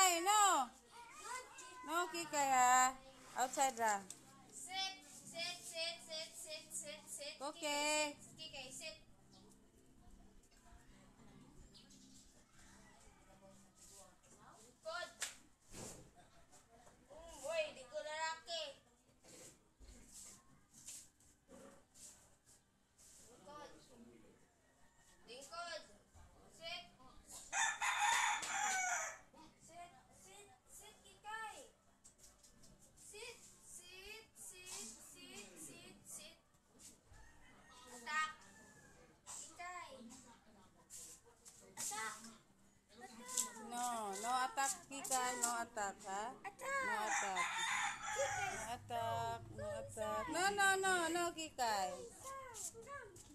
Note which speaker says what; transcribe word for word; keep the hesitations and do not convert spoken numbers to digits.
Speaker 1: kikay, no. No, kikay, ha. Outside, ra.
Speaker 2: Sit, sit, sit, sit, sit, sit, sit.
Speaker 1: Okay.
Speaker 2: Kikay, sit. Good. Um, boy, di ko lalaki. Lingkod. Lingkod. Sit. Sit, sit, sit, kikay. Sit, sit, sit, sit, sit, sit. Atak. Kikay. Atak.
Speaker 1: No, no attack, kikay. No attack, ha.
Speaker 2: Atak.
Speaker 1: No attack.
Speaker 2: Kikay.
Speaker 1: No attack. No attack. No, no, no, no, kikay.
Speaker 2: Come, come.